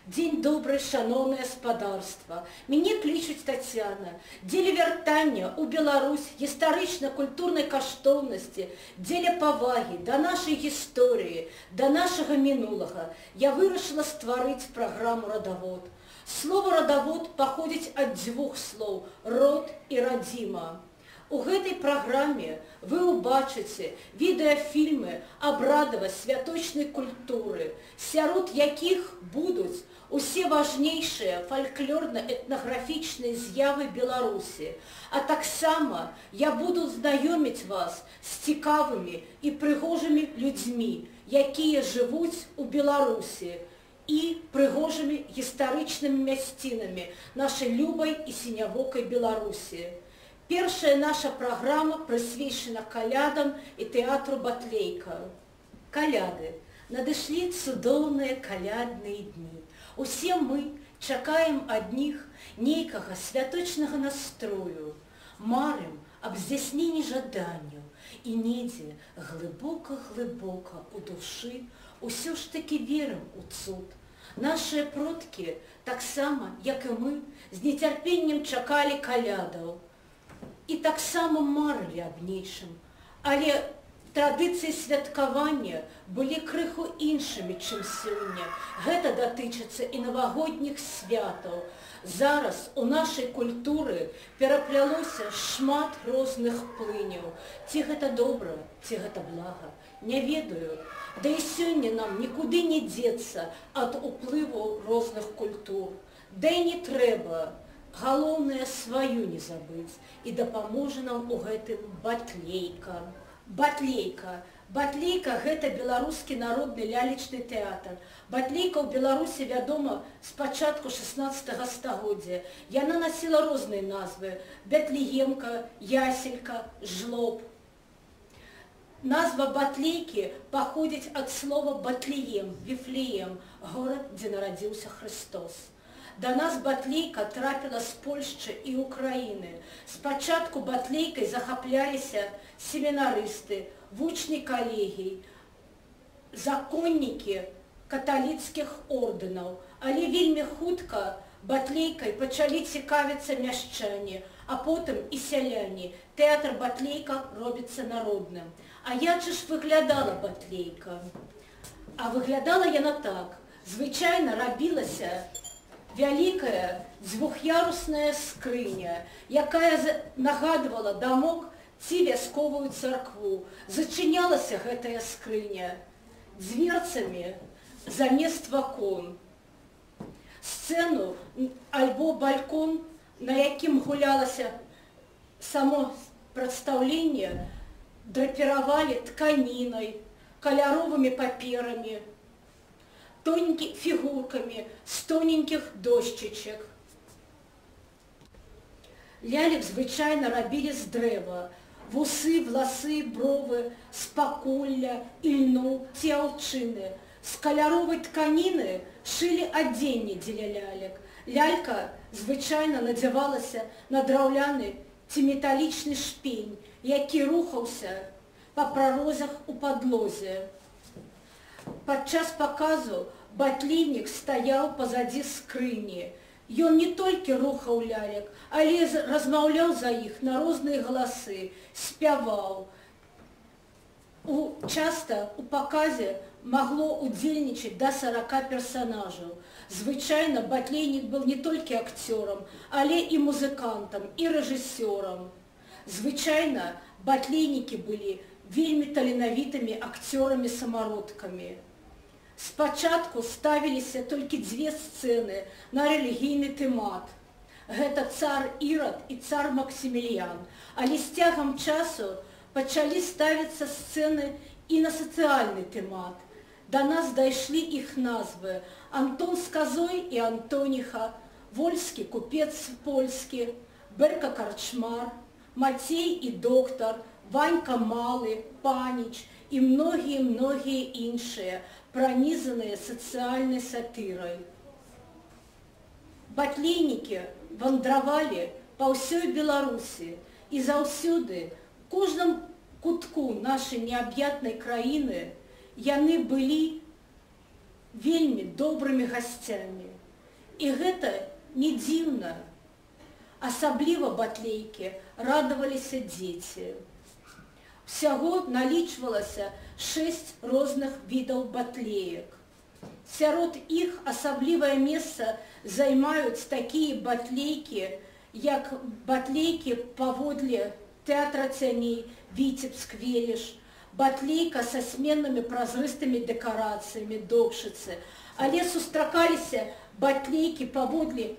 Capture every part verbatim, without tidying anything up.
Дзень добрый, шаноўнае спадарства. Мяне клічуць Тацяна. Дзеля вяртання ў Беларусь гістарычна-культурнай каштоўнасці, дзеля павагі да нашай гісторыі, да нашага мінулага, я вырашыла стварыць праграму «Радавод». Слово «радавод» паходзіць ад дзвюх слоў «род» і «радзіма». У гэтай праграме вы ўбачыце відэафільмы абрадава святочнай культуры, сярод якіх будуць усе важнейшыя фальклорна-этнаграфічныя з'явы Беларусі, а таксама я буду знаёміць вас з цікавымі і прыгожымі людзьмі, якія жывуць у Беларусі, і прыгожымі гістарычнымі мясцінамі нашай любай і сінявокай Беларусі. Першая наша праграма прысвечана калядам і тэатру Батлейка. Каляды. Надышлі цудоўныя калядныя дні. Усе мы чакаем ад них нейкага святочнага настрою, марым аб здзяйсненні жаданняў і недзе глыбока-глыбока у душы усё ж такі верым у цуд. Нашыя продкі, таксама, як і мы, з нецярпеннем чакалі калядаў. І таксама марылі аб нечым, але традыцыі святкавання былі крыху іншымі, чым сёння. Гэта датычыцца і навагодніх святаў. Зараз у нашай культуры пераплялося шмат розных плыняў. Ці гэта добра, ці гэта блага, не ведаю. Да і сёння нам нікуды не дзецца ад уплыву розных культур. Да і не трэба. Галоўнае сваю не забыць, і дапаможа нам у гэтым Батлейка. Батлейка. Батлейка – гэта беларускі народны лялечны тэатр. Батлейка ў Беларусі вядома з пачатку шаснаццатага стагоддзя. Яна насіла розныя назвы – Бятлегемка, Яселька, Жлоб. Назва Батлейкі паходзіць ад слова Батлеем, Віфлеем, горад, дзе нарадзіўся Хрыстос. Да нас Батлейка трапіла з Польшчы і Украіны. Спачатку Батлейкай захапляліся семінарысты, вучні калегій, законнікі каталіцкіх ордэнаў. Але вельмі хутка Батлейкай пачалі цікавіцца мяшчане, а потым і сяляне. Тэатр Батлейка робіцца народным. А як жа ж выглядала Батлейка? А выглядала яна так. Звычайна рабілася вялікая дзвюх'ярусная скрыня, якая нагадвала дамок ці вясковую царкву. Зачынялася гэтая скрыня дзверцамі замест вакон. Сцэну альбо балькон, на якім гулялася само прадстаўленне, драпіравалі тканінай, каляровымі паперамі, тоненькими фигурками, с тоненьких дощечек. Лялек звычайна рабілі з дрэва. Вусы, власы, бровы, з паколля, ільну ці аўчыны. З каляровай тканіны шылі адзенне дзеля лялек. Лялька звычайна надзявалася на драўляны ці металічны шпень, які рухаўся па прарозах у падлозе. Падчас паказу батлейнік стаяў пазадзі скрыні. Ён не толькі рухаў лялек, але размаўляў за іх на розныя галасы, спяваў. Часта у паказе магло удзельнічаць да сарака персанажаў. Звычайна батлейнік быў не толькі акцёрам, але і музыкантам, і рэжысёрам. Звычайна батлейнікі былі вельмі таленавітымі акцёрамі-самародкамі. Спачатку ставіліся толькі дзве сцэны на рэлігійны тэмат. Гэта цар Ірад і цар Максіміліян. Але з цягам часу пачалі ставіцца сцэны і на сацыяльны тэмат. Да нас дайшлі іх назвы Антон з казой і Антоніха, Вольскі купец польскі, Бэрка карчмар, Мацей і доктар, Ванька малы, Паніч і многія-многія іншыя, пранізаныя сацыяльнай сатырай. Батлейнікі вандравалі па ўсёй Беларусі і заўсёды у кожным кутку нашай неаб'ятнай краіны яны былі вельмі добрымі гасцямі. І гэта не дзіўна. Асабліва батлейкі радаваліся дзеці. Всяго налічвалася шэсць розных відаў батлеек. Сярод іх асаблівае месца займаюць такія батлейкі, як батлейкі паводле тэатра цяней Віцебск-Веліш, батлейка са сменнымі празрыстымі дэкарацыямі Докшыцы, але сустракаліся батлейкі паводле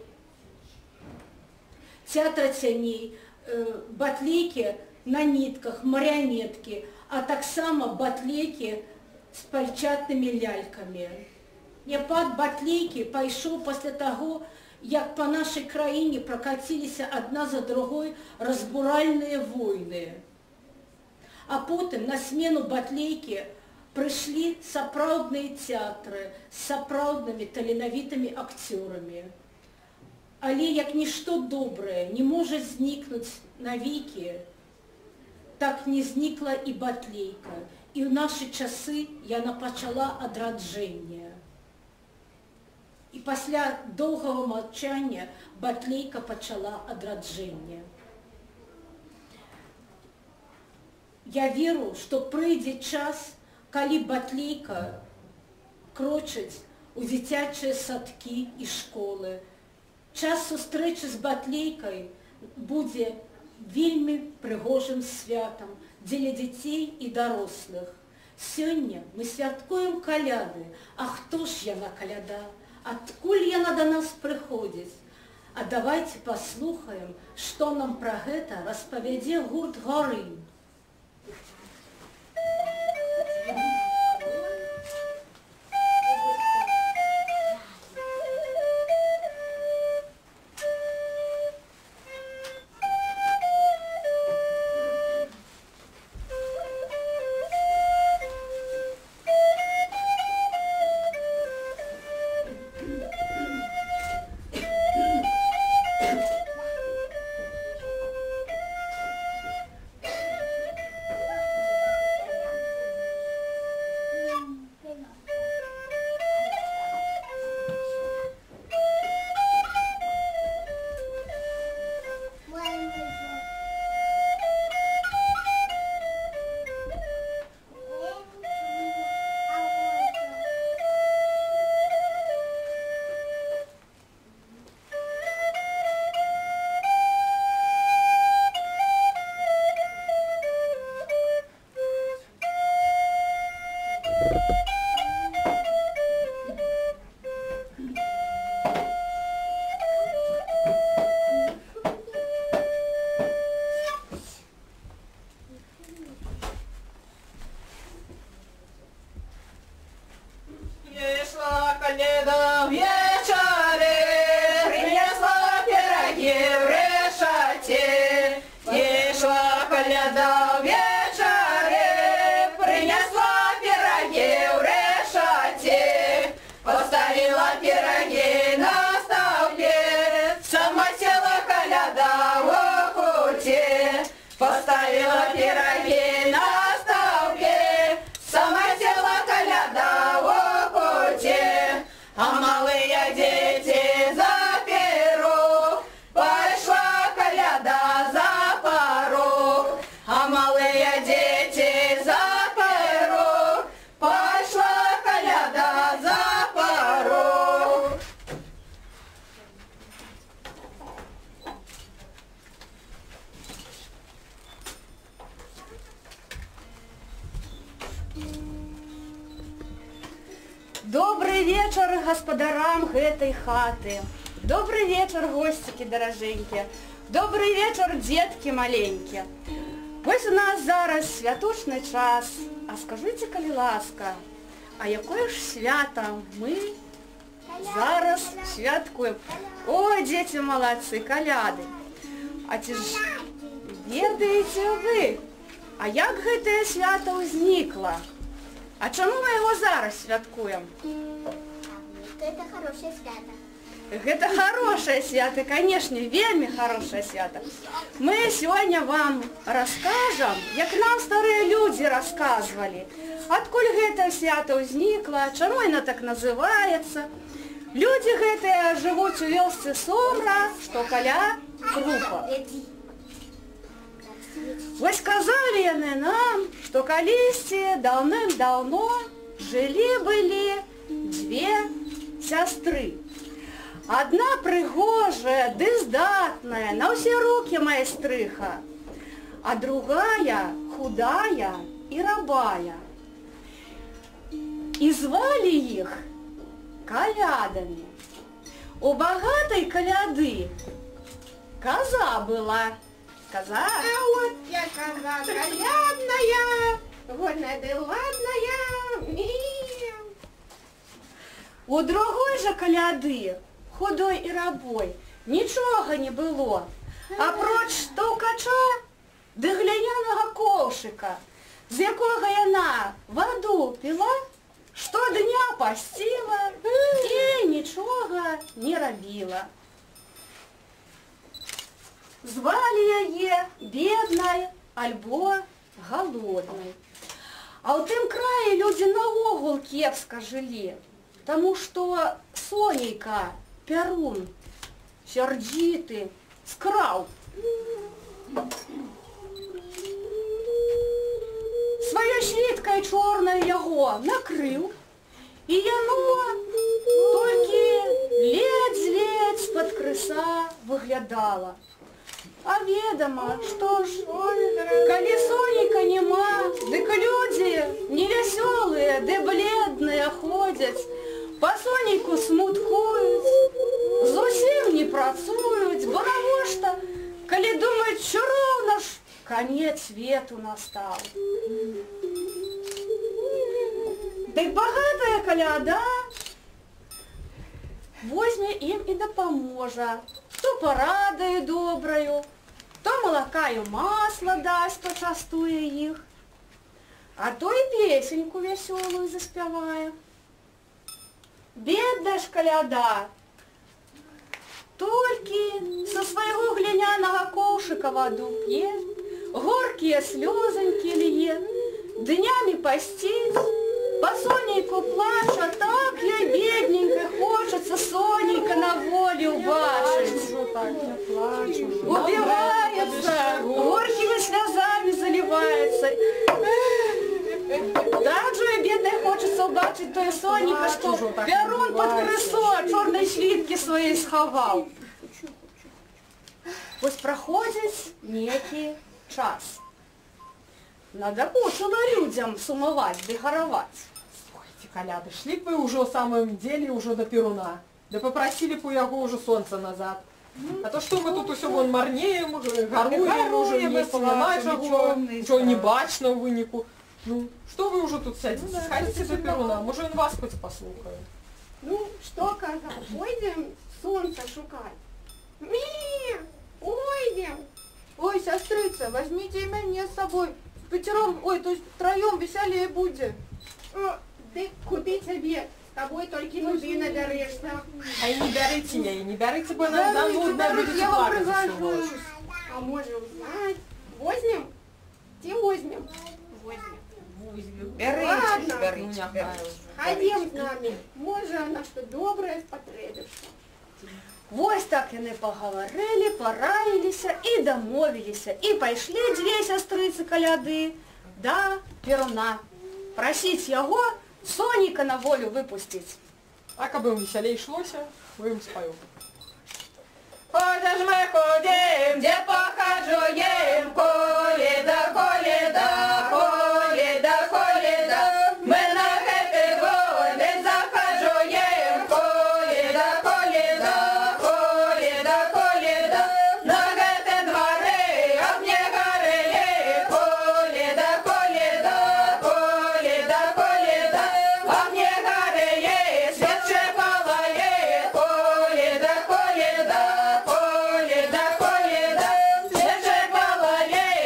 тэатра цяней, батлейкі на нітках, марыянеткі, а таксама батлейкі з пальчатнымі лялькамі. Непад батлейкі пайшоў пасля таго, як па нашай краіне пракаціліся адна за другой разбуральныя войны. А потым на смену батлейкі прыйшлі сапраўдныя тэатры з сапраўднымі таленавітымі акцёрамі. Але як нішто добрае не можа знікнуць навекі, так не знікла і батлейка. І ў нашы часы яна пачала адраджэнне. І пасля доўгага маўчання батлейка пачала адраджэнне. Я веру, што прыйдзе час, калі батлейка крочыць у дзіцячыя садкі і школы. Час сустрэчы з батлейкай будзе вельмі прыгожым святам дзеля дзяцей і дарослых. Сёння мы святкуем каляды. А хто ж яна каляда? Адкуль яна да нас прыходзіць? А давайте паслухаем, што нам пра гэта распавядзе гурт «Гарынь». Поставила пироги на столбе, сама села коляда в пути, а малые дети за пирог, пошла коляда за порог, а малые дети за пирог, пошла коляда за порог. Добрый вечер гаспадарам гэтай хаты. Добрый вечер, госцікі даражэнькія. Добрый вечер, дзеткі маленькія. Вось у нас зараз святочны час. А скажыце, калі ласка, а якое ж свята мы зараз святкуем? Ой, дзеці малодцы, каляды. А ці ж ведаеце вы, а як гэтае свята ўзнікла? А чаму мы яго зараз святкуем? Это хорошее свято. Гэта хорошае свято, конечно, вельмі хорошае свято. Мы сёння вам раскажам, як нам старыя людзі расказвалі, адкуль гэта свято ўзнікла, чаму яно так называецца. Людзі гэтыя жывуць у вёсцы Сомра, што каля Крупа. Вось казалі яны нам, што калісьці даўным-даўно жылі-былі дзве сястры. Адна прыгожая ды здатная, на ўсе рукі майстрыха, а другая худая і рабая. І звалі іх калядамі. У багатай каляды коза была. Коза? А вот я коза калядная, годная да ладная. Мяу. У другой жа каляды, худой і рабой, нічога не было, апроч таўкача ды глянянага ковшыка, з якога яна ваду піла, штодня пасціла і нічога не рабіла. Звалі яе беднай альбо галоднай. А ў тым краі людзі наогул кепска жылі, таму што Сонейка, Пярун, сярдзіты, скраў. Сваёй світкай чорнай яго накрыў, і яно толькі ледзь-ледзь з-пад крыса выглядала. А ведама, што ж, калі Сонейка няма, дык людзі невясёлыя ды бледныя ходзяць, па Сонейку смуткуюць, зусім не працуюць, бо навошта, калі думаюць, що роўна ж канец свету настаў. Дык багатая каляда возьме ім і дапаможа, то парадаю добраю, то малака і масла дасць, пачастуе іх, а то і песеньку вясёлую заспявае. Бедная ж каляда толькі са свайго глінянага коўшыка ваду п'е, горкія слёзанькі лье, днямі пасціць, па Сонейку плача, так ёй бедненькай хочацца Сонейка на волі ўбачыць. Убіваецца, горкімі слязамі заліваецца. Так жа і беднай хочацца ўбачыць тое Сонейка, што Пярун пад крысо чорнай світкі сваёй схаваў. Вось праходзіць некі час. Надакучыла людзям сумаваць ды гараваць. Слухайте, каляды, шли б вы уже в самом деле уже до Перуна, да попросили бы у яго уже солнце назад. А то что мы тут усё вон марнеем, гаруем уже, не понимаешь, чего не бачно в вынику. Ну, что вы уже тут садитесь? Сходите до Перуна, может он вас хоть послухает. Ну, что, коза, пойдем солнце шукать? Ми, пойдем. Ой, сестрыца, возьмите и меня с собой. Пятером, ой, то есть втроем веселее будет. О, ты куды тебе? С тобой только нужды наберешься. А и не берите я, и не берите, бо нас занудно будете я вам плакать. пригожусь. А можем знать. Возьмем? Те возьмем. Возьмем. Ладно. Берите, Ходим с нами. Может, на что доброе спотребишься. Вось так яны пагаварылі, параіліся і дамовіліся, і пайшлі дзве сястрыцы каляды да Перуна. Прасіць яго Сонейка на волю выпусціць. А каб им веселей шлося, мы им споем. Ходишь мы ходим, где похожуем, коледа, коледа, коледа, коледа. Мы на гэты годы захожуем, коледа, коледа, коледа, коледа. На гэты дворы огне горели, коледа, коледа, коледа, коледа. Огне горели, свет шепалает, коледа, коледа. Коледа, коледа, свет шепалает.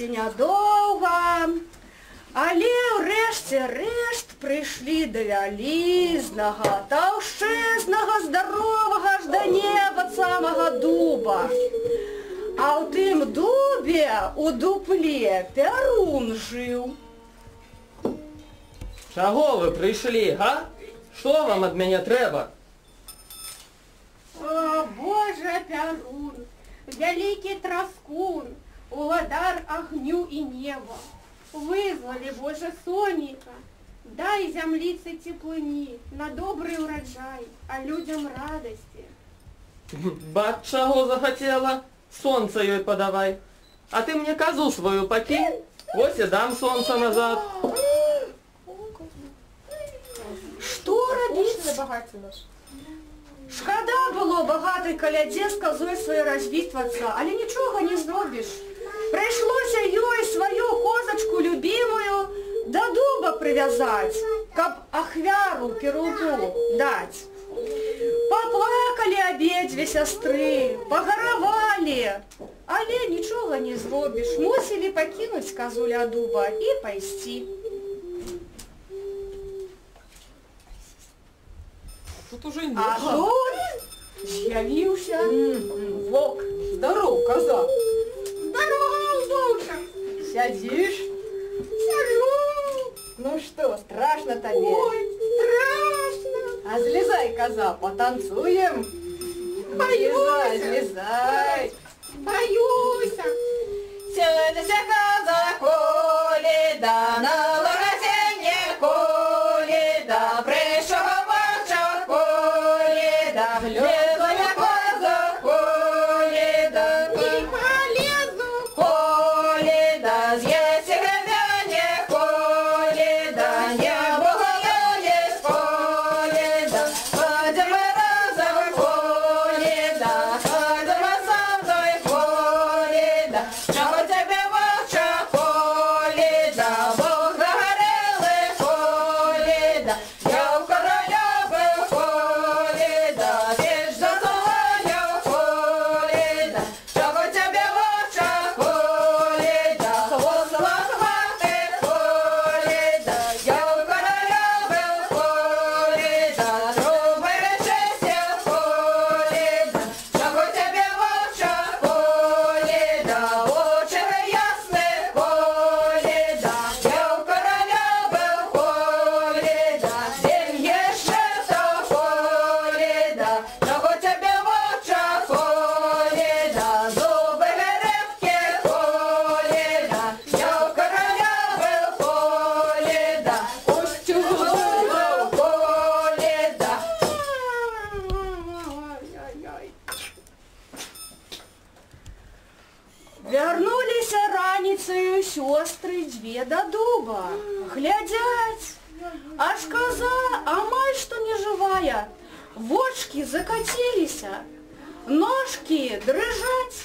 цягнулася нядоўга, але ўрэшце рэшт прыйшлі да вялізнага, таўшчэзнага, здаровага аж да неба самага дуба. А ў тым дубе, у дупле, пярун жыў. Чаго вы прыйшлі, га? Што вам ад мяне трэба? О, Боже, Пярун, вялікі траскун, уладар агню і неба. Вызвали, Боже, сонейка, дай зямліцы цеплыні, на добрый ураджай, а людям радасці. Бач, чаго захацела? Сонца ёй падавай. А ты мне казу сваю пакінь, ось і дам сонца назад. Што рабіць? Шкада было багатай каляде з казой сваёй развітвацца, але нічога не зробіш. Прыйшлося ёй сваю козачку любімую да дуба прывязаць, каб ахвяру Перуну даць. Паплакалі абедзве сястры, пагаравалі, але нічога не зробіш. Мусілі пакінуць казу ля дуба і пайсці. Тут уже не А тут з'явіўся вок. Здоров, коза. Здорово, Волча! Сядзіш? Сажу! Ну что, страшно тебе? Ой, страшно! А слезай, коза, потанцуем. Слезай, слезай. Боюсь! Сядься, коза, коли да на логотенье, коли да пришел мальчик, коли да влезла коза, коли да Не полезу! коли да съесть гребенье, коли да не было есть, коли да ходим мы разом, коли да ходим мы сам той, коли да чего тебе волча, коли да Бог загорелый, коли да я у короля был, коли да печь засолонил, коли да чего тебе волча, коли да хвост лохматый, коли да я у короля был, коли да трубы чистил, коли да чего тебе волча, коли да очи ясные, коли да я у короля был, коли да деньги шито, коли да чего тебе волча, коли да зубы крепкие, коли да я у короля был, коли да устюг был, коли да. Ой-ой-ой! Вярнуліся раніцею сёстры дзве да дуба. Глядзяць, аж коза амаль што не жывая. Вочкі закаціліся, ножкі дрыжаць.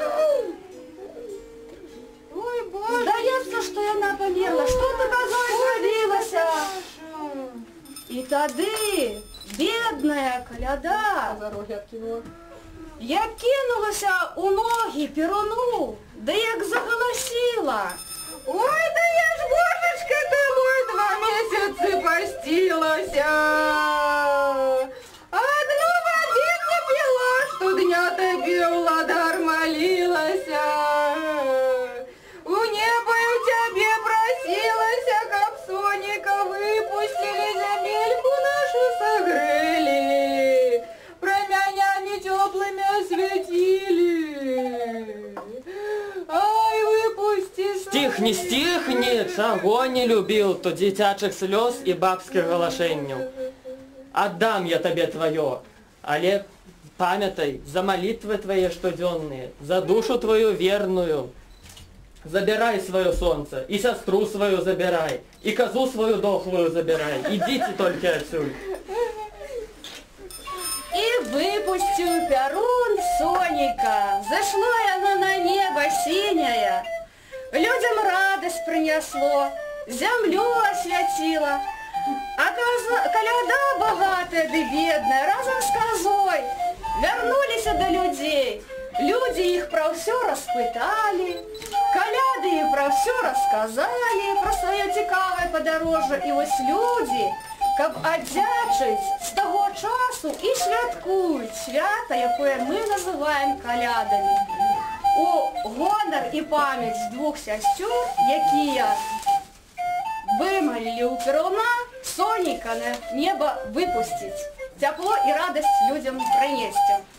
Ой, Боже! Здаецца, што яна памерла. Што ты, козой, зрабілася? І тады бедная каляда За роги откинула. як кинулася у ноги Перуну, да як заголосила. Ой, да я ж, божечка ты мой, два месяцы постилася. Одну водицу пила, что дня тебе уладар молилася. У неба и у тебе просилася, как соника выпустили, земельку нашу согрели, промянями теплыми осветили. Ай, выпусти. Стихни, стихни, чаго не любіў, то дзіцячых слёз і бабскіх галашэнняў. Аддам я табе тваё, але памятай, за малітвы твае штодзённыя, за душу твою верную. Забирай свое солнце, и сестру свою забирай, и козу свою дохлую забирай. Идите только отсюда. И выпустил Перун Соника. Зашло оно на небо синее. Людям радость принесло, землю осветило. А коза, коляда богатая да бедная разом с козой вернулись до людей. Люди их про все распытали, коляды им все расказали про свое цікаве подорожжя. І ось люди, каб адзячыць, з того часу і святкують свята, якое ми називаємо калядами. У гонар і пам'ять двох сясцёр, якія вымалілі ў Перуна, сонейка на небо выпусціць, цяпло і радасць людям прынесці.